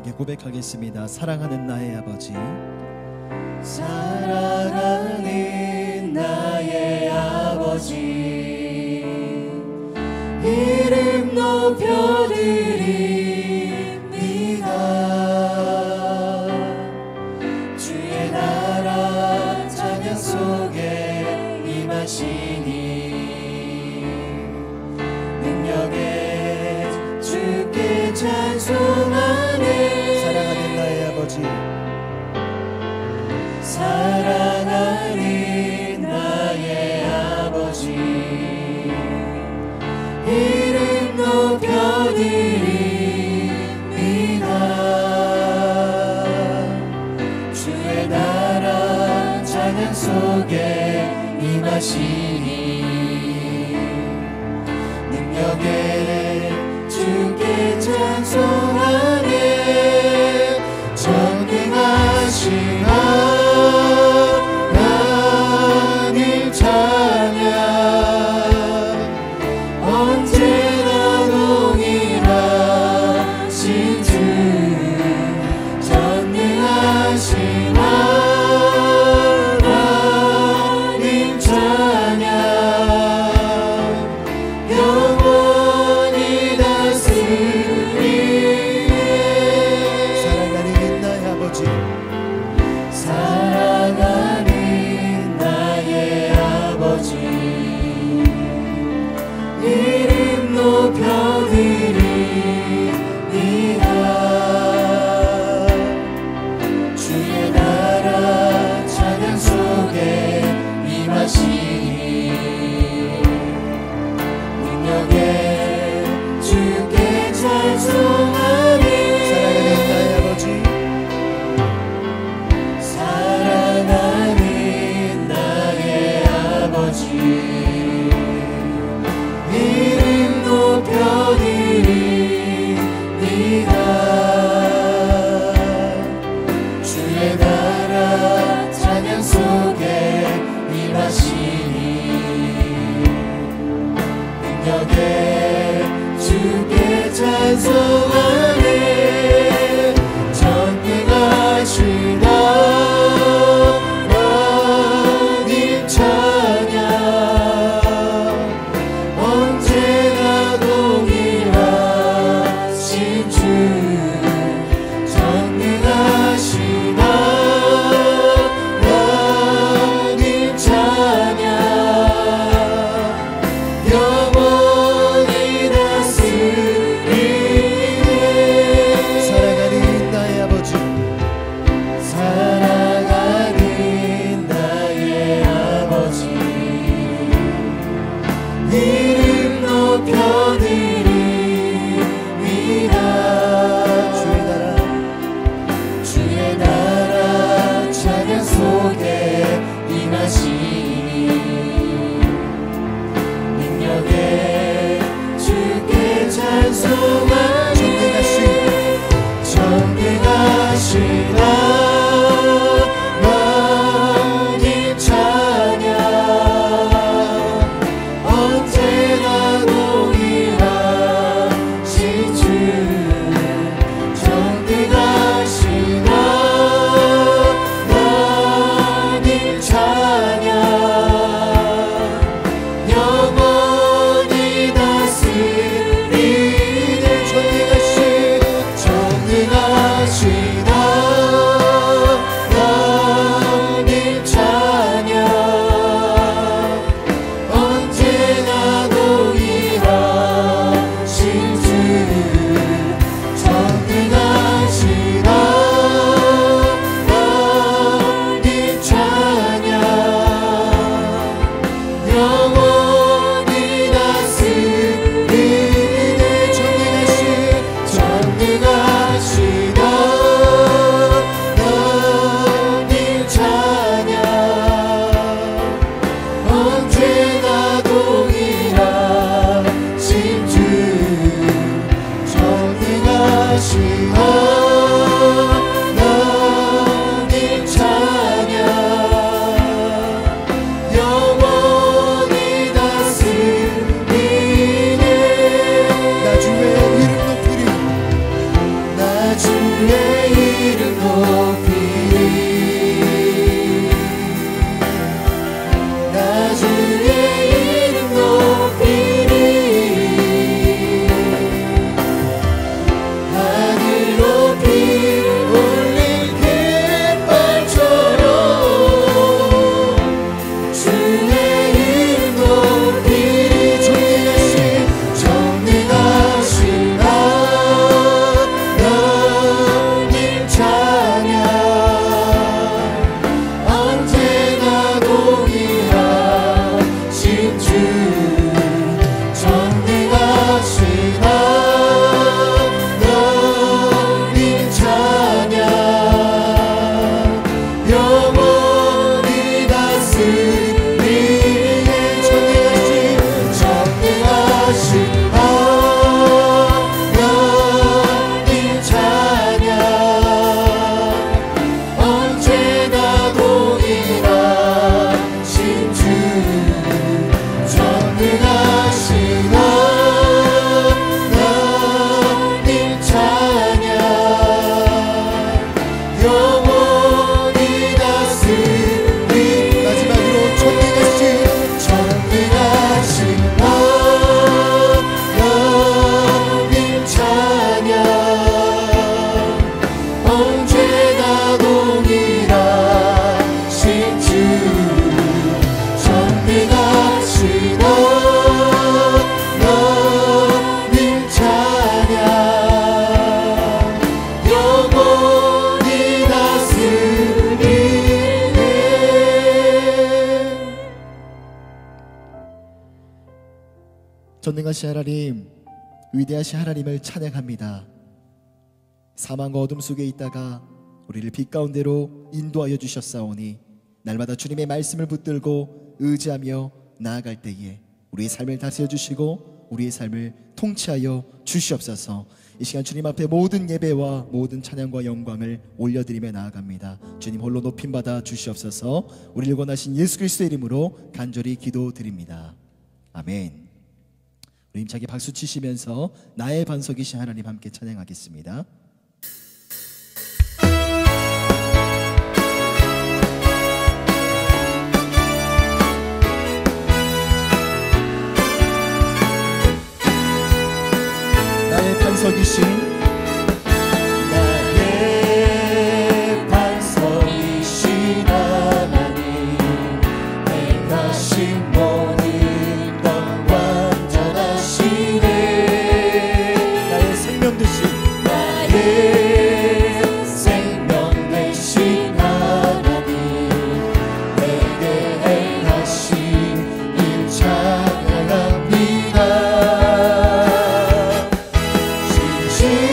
함께 고백하겠습니다. 사랑하는 나의 아버지, 사랑하는 나의 아버지, 이름 높여드립니다. 주의 나라 찬양 속에 임하시니 능력에 주께 찬송하네. 사랑하는 나의 아버지, 사랑하는 나의 아버지, 이름 높여드립니다. 주의 나라 찬양 속에 임하시니 능력에 주께 찬송하네. 전능하신 하나님 찬양, 언제나 동일하신 주. 전능하신 하나님 찬양, 영원히 다스리네. 사랑하는 나의 아버지, 사랑하는 나의 아버지, 이름 높여드립니다. 주의 나라 찬양 속에 임하시니 능력에 주께 찬송하네. 사랑하는 나의 아버지, 사랑하는 나의 아버지, 이름 높여드립니다. 주의 나라 찬양 속에 임하시니 능력에 주께 찬송하네. 전능하신 하나님 찬양, 언제나 동일하신 주. 전능하신 하나님 찬양, 영원히 다스리네. 사랑하는 나의 아버지, 사랑하는 나의 아버지, 이름 높여드립니다. 주의 나라 찬양 속에 임하시니 능력에 주께 찬송하네. 전능하신 하나님 찬양, 언제나 동일하신 주. 전능하신 하나님 찬양, 영원히 다스리네. 전능하신 하나님 전능하신 하나님, 위대하신 하나님을 찬양합니다. 사망과 어둠 속에 있다가 우리를 빛 가운데로 인도하여 주셨사오니 날마다 주님의 말씀을 붙들고 의지하며 나아갈 때에 우리의 삶을 다스려 주시고 우리의 삶을 통치하여 주시옵소서. 이 시간 주님 앞에 모든 예배와 모든 찬양과 영광을 올려드리며 나아갑니다. 주님 홀로 높임받아 주시옵소서. 우리를 원하신 예수 그리스도의 이름으로 간절히 기도드립니다. 아멘. 우리 힘차게 박수 치시면서 나의 반석이신 하나님 함께 찬양하겠습니다. 나의 반석이신 하나님, 내가 신 모든 것 완전하시네. 나의 생명 되신 나의 생명 되신 하나님, 내게 행하신 일 찬양합니다. 신실하신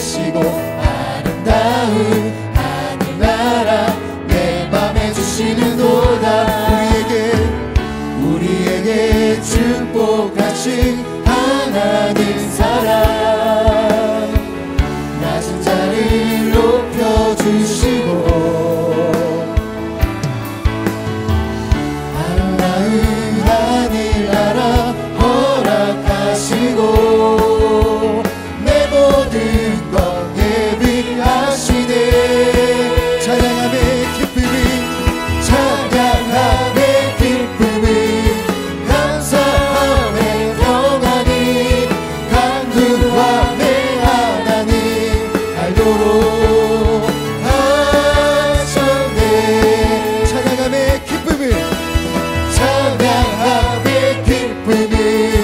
되시고 아름다운 하늘나라 내 맘에 주시는도다. 우리에게 축복하신 하나님 사랑 낮은 자를 높여주시고 아름다운 하늘나라 허락하시고 내 모든 것 예비하시네. 찬양함의 기쁨이 찬양함의 기쁨이 감사함의 평안이 간구함의 하나님 알도록 하셨네. 찬양함의 기쁨을 찬양함의 기쁨이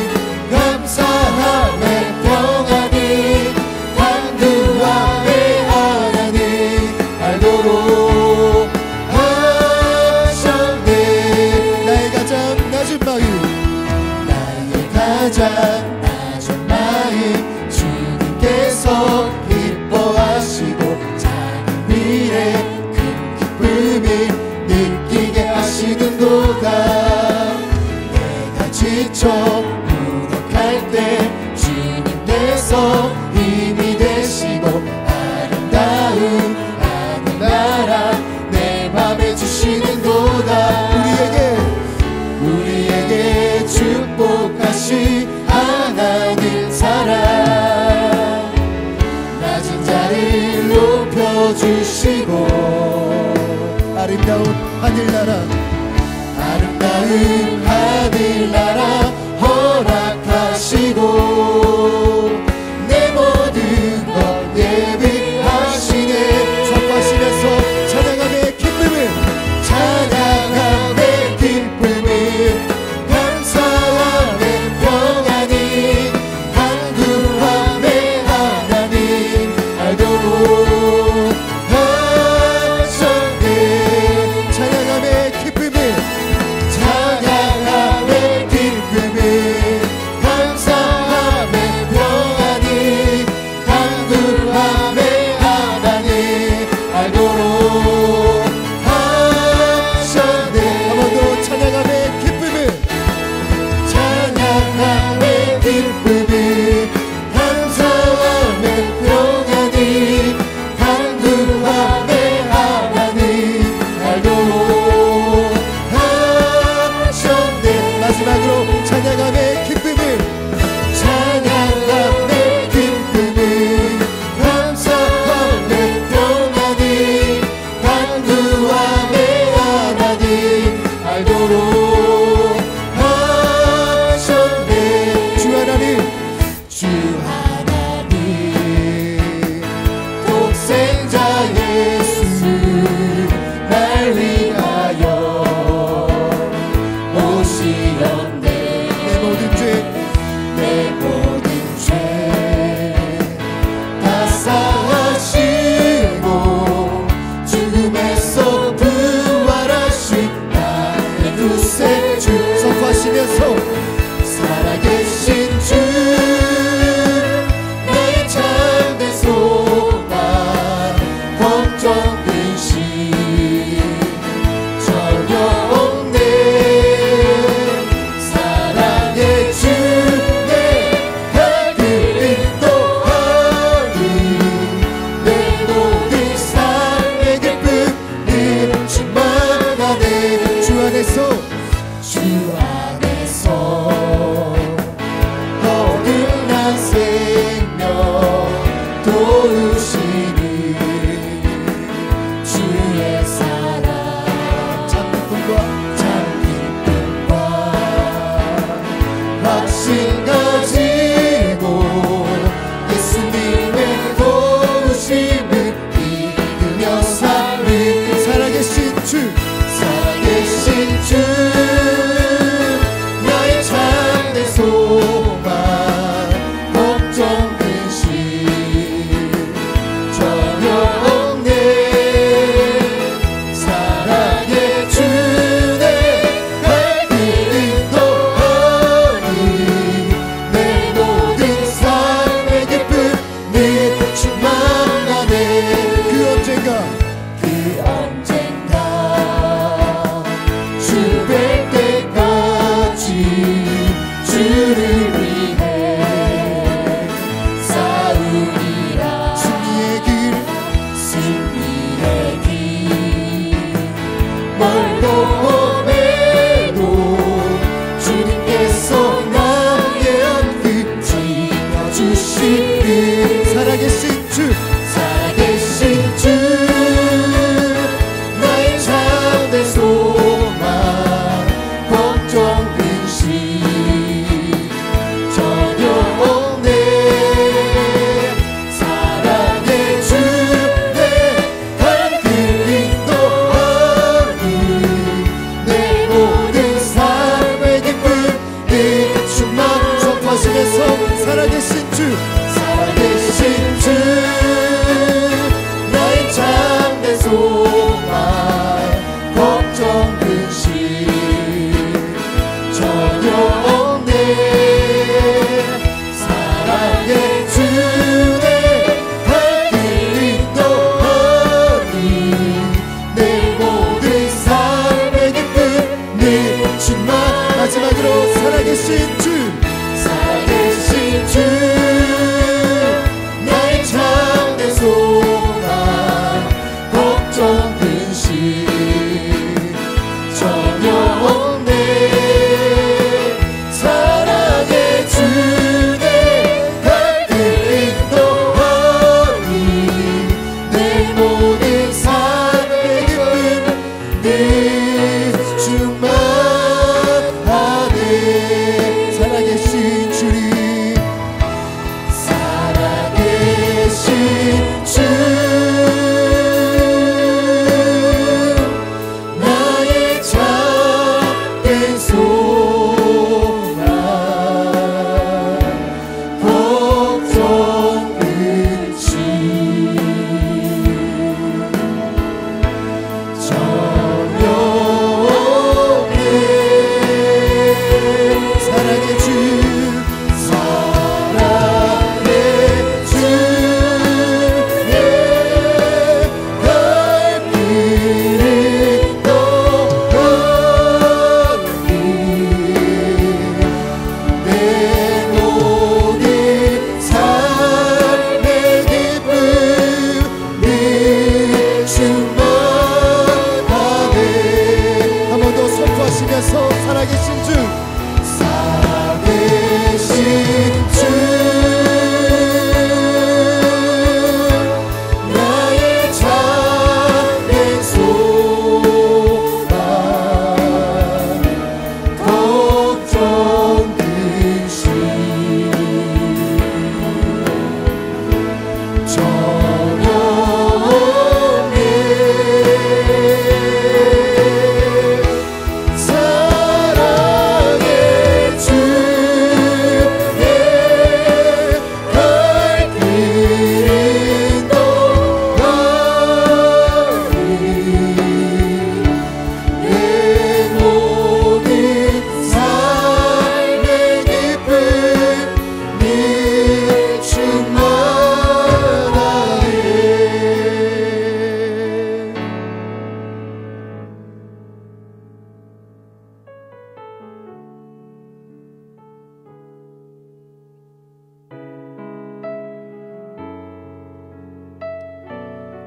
감사함의 평안이 간구함의 하나님 알도록 하셨네. 나의 가장 낮은 마음 나의 가장 낮은 마음 주님께서 기뻐하시고 작은 일에 큰 기쁨이 느끼게 하시는도다. 내가 지쳐 무력할 때 주님께서 힘이 되시고 아름다운 하늘나라 내 맘에 주시는도다. 우리에게 축복하신 하나님 사랑 낮은 자를 높여주시고 아름다운 하늘나라 아름다운 하늘나라 허락하시고 내 모든 것 예비하시네. 선포하시면서 찬양함의 기쁨을 찬양함의 기쁨이 감사함의 평안이 간구함의 하나님 알도록 하셨네. 찬양함의 기쁨을 찬양함의 기쁨이 감사함의 평안이 간구함의 하나님 알도록 하셨네. 한 번 더 찬양함의 기쁨을 찬양함의 기쁨이 감사함의 평안이 간구함의 하나님 알도록 하셨네. 마지막으로 찬양함의 기쁨을 찬양함의 기쁨이 감사함의 평안이 간구함의 하나님 알도록 하셨네. 주 하나님 주 하나님 독생자 예수 날 위하여 오시었네. 내 모든 죄 내 모든 죄 다 사하시고 죽음에서 부활하신 나의 구세주 선포하시면서 살아계신 주 나의 참된 소망 걱정 근심 전혀 없네. 사랑의 주 내 발길 인도하니 내 모든 삶의 기쁨 충만하네. 주 안에서 주 안에서 거듭난 생명 도우시니 주의 사랑 참 기쁨과 참 기쁨과 확신 가지고 예수님의 도우심을 믿으며 삶을 살아계신 주 살아계신 주 나의 참된 소망 걱정 근심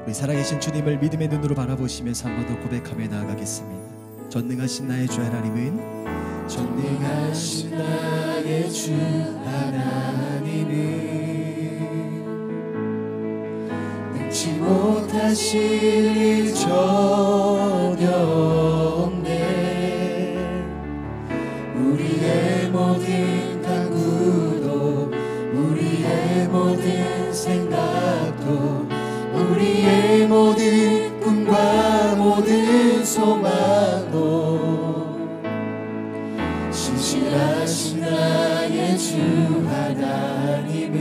우리 살아계신 주님을 믿음의 눈으로 바라보시면서 한 번 더 고백하며 나아가겠습니다. 전능하신 나의 주 하나님은, 전능하신 나의 주 하나님은 능치 못하실 일 전혀 없네. 우리의 모든 간구도, 우리의 모든 생각도, 우리의 모든 꿈과 모든 소망도 신실하신 나의 주 하나님은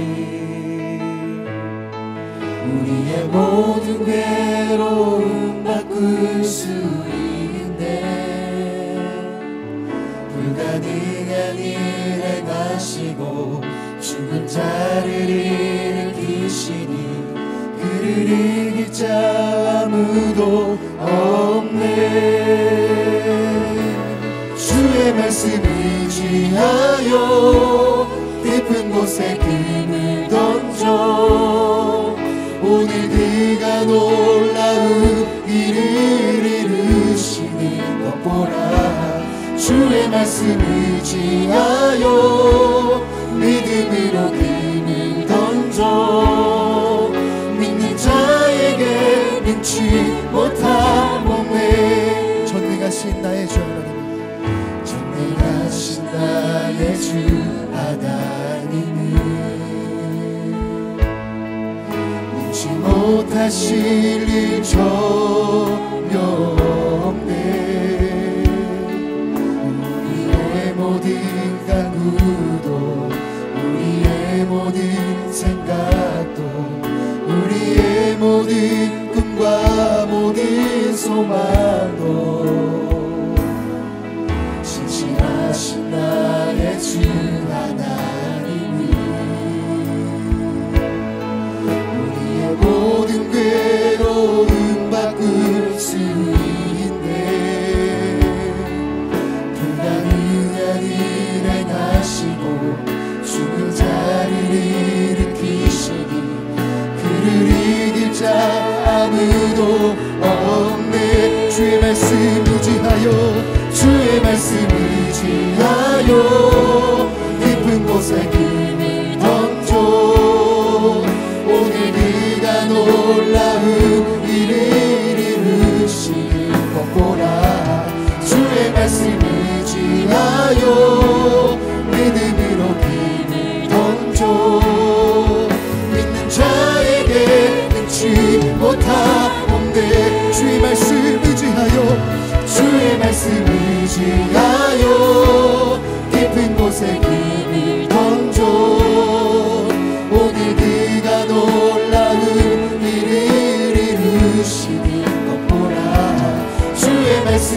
우리의 모든 괴로움 바꿀 수 있네. 불가능한 일 행하시고 죽은 자를 일으키시니 그를 이길 자 아무도 없네. 주의 말씀 의지하여 깊은 곳에 금을 던져 오늘 그가 놀라운 일을 이루시는 것 보라. 주의 말씀 의지하여 믿음으로 금을 던져 믿는 자에게 능치 못함 없네. 전능하신 나의 주 하나님, 전능하신 나의 주 하나님은 능치 못하실 일 전혀 없네. 우리의 모든 간구도, 우리의 모든 생각도, 우리의 모든 꿈과 모든 소망도 신실하신 나의 주 하나님은 우리의 모든 괴로움 바꿀 수 있네. 불가능한 일 행하시고 죽은 자를 일으키시니 그를 이길 자 아무도 없네. 주의 말씀 의지하여, 주의 말씀 의지하여 깊은 곳에 금을 던져 오늘 그가 놀라운 일을 이루시는 것 보라. 주의 말씀 의지하여 믿음으로 금을 던져 믿는 자에게 능치 못함 없네. 주의 말씀 의지하여, 주의 말씀 의지하여 깊은 곳에 금을 던져 오늘 그가 놀라운 일을 이루시는 것 보라. 주의 말씀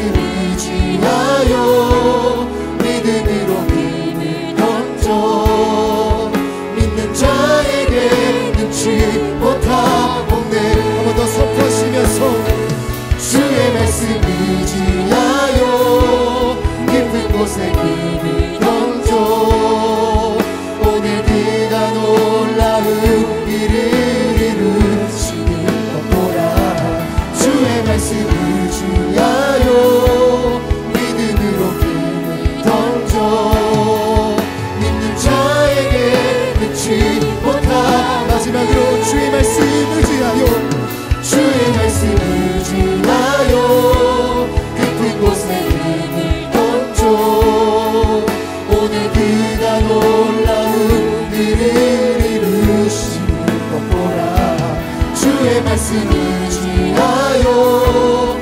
의지하여 믿음으로 금을 던져 믿는 자에게 능치 못함 없네. 한 번 더 선포하시면서 주의 말씀 의지하여 깊은 곳에 금을 던져 오늘 그가 놀라운 일을 이루시는 것 보라. 주의 말씀 의지하여 믿음으로 금을 던져 믿는 자에게 능치 못함. 마지막으로 주의 말씀 의지하여, 주의 말씀 의지하여 깊은 곳에 금을 던져 오늘 그가 놀라운 일을 이루시는 것 보라. 주의 말씀 의지하여